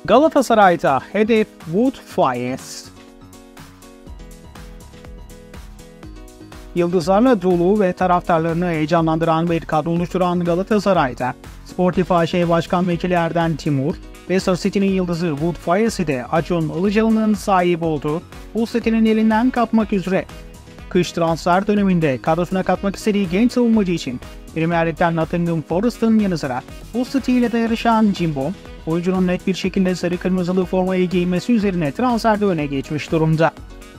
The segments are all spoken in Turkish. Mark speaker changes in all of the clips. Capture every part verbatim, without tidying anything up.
Speaker 1: Galatasaray'da hedef Wout Faes. Yıldızlarla dolu ve taraftarlarını heyecanlandıran bir kadro oluşturan Galatasaray'da Sportif A Ş Başkan Vekili Erden Timur, Leicester City'nin yıldızı Wout Faes'i de Acun Ilıcalı'nın sahibi olduğu bu City'nin elinden kapmak üzere. Kış transfer döneminde kadrosuna katmak istediği genç savunmacı için Premier Lig'den Nottingham Forest'ın yanı sıra bu City ile de yarışan Jimbo, oyuncunun net bir şekilde sarı kırmızılı formayı giymesi üzerine transferde öne geçmiş durumda.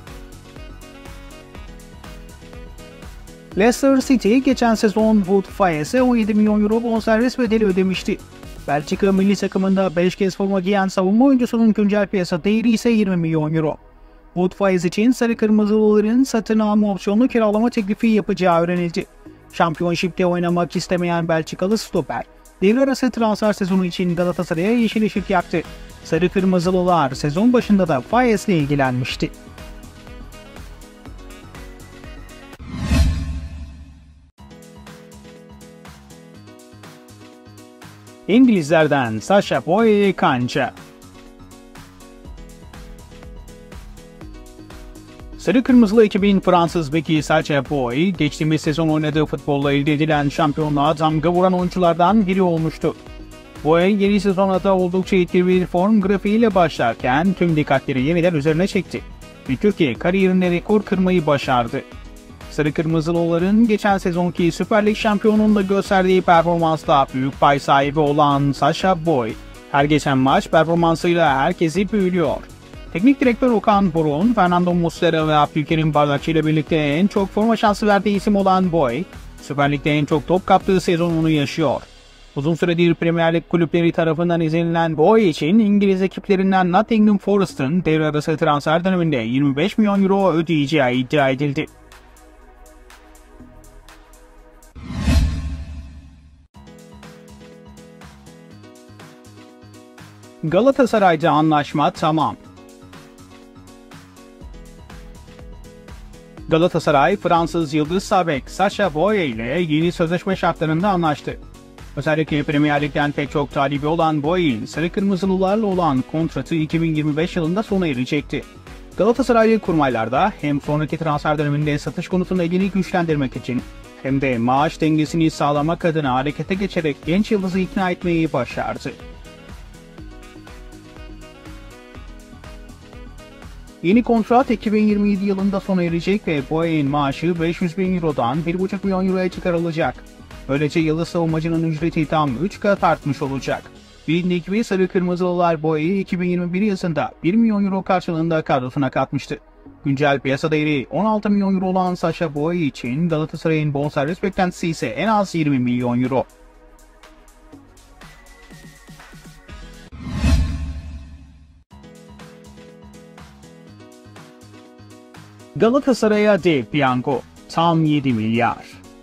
Speaker 1: Leicester City geçen sezon Wout Faes'e on yedi milyon euro bonservis bedeli ödemişti. Belçika milli takımında beş kez forma giyen savunma oyuncusunun güncel piyasa değeri ise yirmi milyon euro. Wout Faes için sarı kırmızılıların satın alma opsiyonlu kiralama teklifi yapacağı öğrenildi. Şampiyonşipte oynamak istemeyen Belçikalı stoper, devre arası transfer sezonu için Galatasaray'a yeşil ışık yaktı. Sarı kırmızılılar sezon başında da Faes'le ilgilenmişti. İngilizlerden Sacha Boey kanca. Sarı Kırmızılı ekibin Fransız beki Sacha Boey, geçtiğimiz sezon oynadığı futbolla elde edilen şampiyonluğa damga vuran oyunculardan biri olmuştu. Boey, yeni sezona da oldukça etkili bir form grafiğiyle başlarken tüm dikkatleri yeniden üzerine çekti ve Türkiye kariyerinde rekor kırmayı başardı. Sarı Kırmızılıların geçen sezonki Süper Lig şampiyonunda gösterdiği performansla büyük pay sahibi olan Sacha Boey, her geçen maç performansıyla herkesi büyülüyor. Teknik direktör Okan Burun, Fernando Muslera ve Abdülkerim Bardakçı ile birlikte en çok forma şansı verdiği isim olan Boey, Süper Lig'de en çok top kaptığı sezonunu yaşıyor. Uzun süredir Premier Lig kulüpleri tarafından izlenilen Boey için İngiliz ekiplerinden Nottingham Forest'ın devre arası transfer döneminde yirmi beş milyon euro ödeyeceği iddia edildi. Galatasaray'da anlaşma tamam. Galatasaray, Fransız yıldız sağ bek Sacha Boey ile yeni sözleşme şartlarında anlaştı. Özellikle Premier Lig'den pek çok talibi olan Boey'in sarı kırmızılılarla olan kontratı iki bin yirmi beş yılında sona erecekti. Galatasaraylı kurmaylarda hem sonraki transfer döneminde satış konusunda elini güçlendirmek için hem de maaş dengesini sağlamak adına harekete geçerek genç yıldızı ikna etmeyi başardı. Yeni kontrat iki bin yirmi yedi yılında sona erecek ve Boey'in maaşı beş yüz bin eurodan bir buçuk milyon euroya çıkarılacak. Böylece yıldız savunmacının ücreti tam üç kat artmış olacak. Bilindiği gibi sarı kırmızılılar Boey'i iki bin yirmi bir yılında bir milyon euro karşılığında kadrosuna katmıştı. Güncel piyasa değeri on altı milyon euro olan Sacha Boey için Galatasaray'ın bonservis beklentisi ise en az yirmi milyon euro. Galatasaray'a dev piyango tam yedi milyar.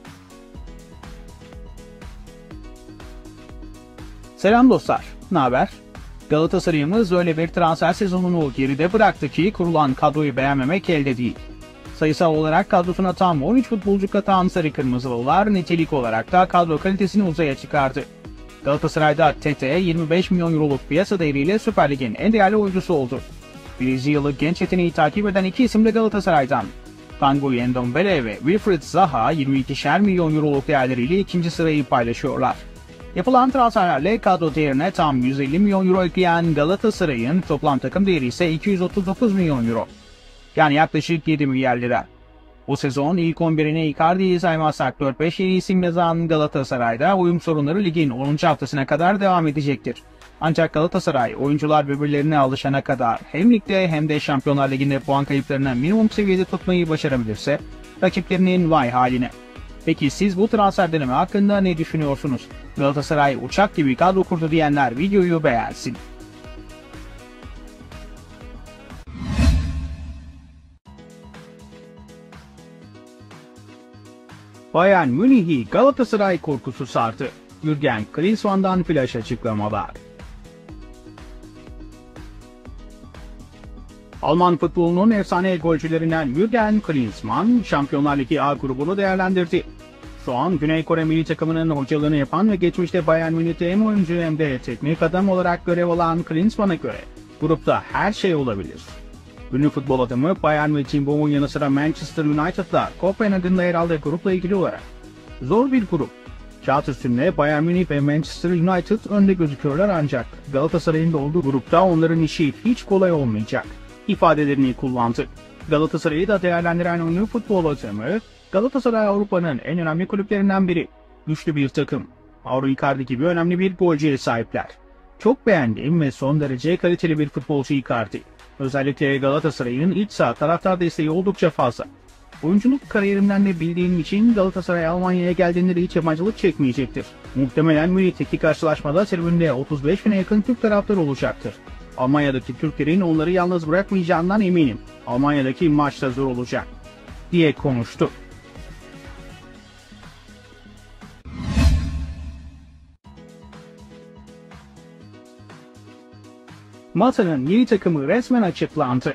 Speaker 1: Selam dostlar, ne haber? Galatasaray'ımız öyle bir transfer sezonunu geride bıraktı ki kurulan kadroyu beğenmemek elde değil. Sayısal olarak kadrosuna tam on üç futbolcu katan sarı kırmızılılar nitelik olarak da kadro kalitesini uzaya çıkardı. Galatasaray'da Tete yirmi beş milyon euroluk piyasa değeriyle Süper Lig'in en değerli oyuncusu oldu. Brezilyalı genç yeteneği takip eden iki isim de Galatasaray'dan. Tanguy Ndombele ve Wilfried Zaha yirmi ikişer milyon euroluk değerleriyle ikinci sırayı paylaşıyorlar. Yapılan transferlerle kadro değerine tam yüz elli milyon euro ekleyen Galatasaray'ın toplam takım değeri ise iki yüz otuz dokuz milyon euro. Yani yaklaşık yedi milyar lira. Bu sezon ilk on birine Icardi'yi saymazsak dört beş yeni isim yazan Galatasaray'da uyum sorunları ligin onuncu haftasına kadar devam edecektir. Ancak Galatasaray oyuncular birbirlerine alışana kadar hem ligde hem de Şampiyonlar Ligi'nde puan kayıplarını minimum seviyede tutmayı başarabilirse rakiplerinin vay haline. Peki siz bu transfer dönemi hakkında ne düşünüyorsunuz? Galatasaray uçak gibi kadro kurdu diyenler videoyu beğensin. Bayern Münih'i Galatasaray korkusu sardı. Jürgen Klinsmann'dan flash açıklamalar. Alman futbolunun efsane golcülerinden Jürgen Klinsmann, Şampiyonlar Ligi A grubunu değerlendirdi. Şu an Güney Kore milli takımının hocalığını yapan ve geçmişte Bayern Münih'te hem oyuncu hem de teknik adam olarak görev alan Klinsmann'a göre grupta her şey olabilir. Ünlü futbol adamı Bayern Münih'in bu yanı sıra Manchester United'la Kopenhag'ın yer aldığı grupla ilgili olarak zor bir grup. Kağıt üstünde Bayern Münih ve Manchester United önde gözüküyorlar ancak Galatasaray'ın da olduğu grupta onların işi hiç kolay olmayacak ifadelerini kullandı. Galatasaray'ı da değerlendiren ünlü futbol adamı, Galatasaray Avrupa'nın en önemli kulüplerinden biri. Güçlü bir takım. Mauro Icardi gibi önemli bir golcüye sahipler. Çok beğendiğim ve son derece kaliteli bir futbolcu Icardi. Özellikle Galatasaray'ın iç saha taraftar desteği oldukça fazla. Oyunculuk kariyerimden de bildiğim için Galatasaray Almanya'ya geldiğinde de hiç yabancılık çekmeyecektir. Muhtemelen Münih'teki karşılaşmada tribünde otuz beş bine yakın Türk taraftar olacaktır. Almanya'daki Türklerin onları yalnız bırakmayacağından eminim. Almanya'daki maç da zor olacak, diye konuştu. Mata'nın yeni takımı resmen açıklandı.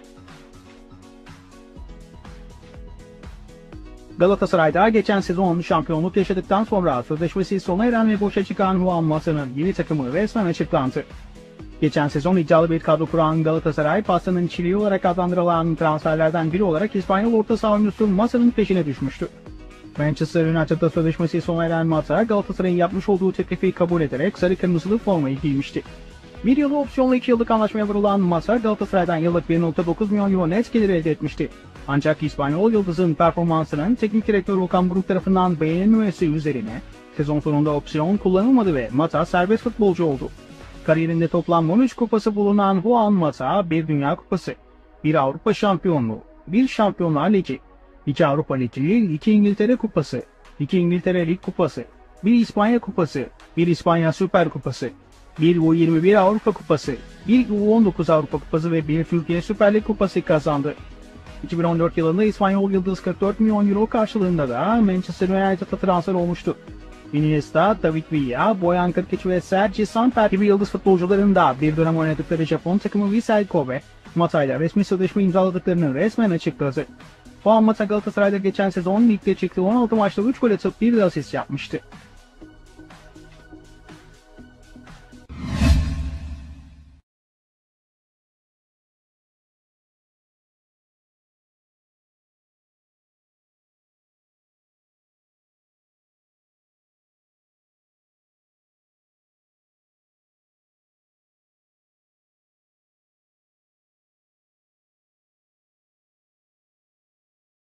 Speaker 1: Galatasaray'da geçen sezon şampiyonluk yaşadıktan sonra sözleşmesi sona eren ve boşa çıkan Juan Mata'nın yeni takımı resmen açıklandı. Geçen sezon iddialı bir kadro kuran Galatasaray, pastanın çileği olarak adlandırılan transferlerden biri olarak İspanyol orta saha oyuncusu Mata'nın peşine düşmüştü. Manchester United'da sözleşmesi sona eren Mata, Galatasaray'ın yapmış olduğu teklifi kabul ederek sarı kırmızılı formayı giymişti. Bir yılı opsiyonlu iki yıllık anlaşmaya vurulan Mata, Galatasaray'dan yıllık bir virgül dokuz milyon euro net gelir elde etmişti. Ancak İspanyol yıldızın performansının teknik direktör Okan Buruk tarafından beğenilmemesi üzerine sezon sonunda opsiyon kullanılmadı ve Mata serbest futbolcu oldu. Kariyerinde toplam on üç kupası bulunan Juan Mata, bir Dünya Kupası, bir Avrupa Şampiyonluğu, bir Şampiyonlar Ligi, iki Avrupa Ligi, iki İngiltere Kupası, iki İngiltere Lig Kupası, bir İspanya Kupası, bir İspanya Süper Kupası, bir U yirmi bir Avrupa Kupası, bir U on dokuz Avrupa Kupası ve bir Türkiye Süper Lig Kupası kazandı. iki bin on dört yılında İspanyol yıldız kırk dört milyon euro karşılığında da Manchester United'a transfer olmuştu. Iniesta, David Villa, Boyan Krkić ve Sergi Samper gibi yıldız futbolcuların da bir dönem oynadıkları Japon takımı Vissel Kobe, Mata ile resmi sözleşme imzaladıklarını resmen açıkladı. Juan Mata Galatasaray'da geçen sezon ligde çıktığı on altı maçta üç gol atıp bir de asist yapmıştı.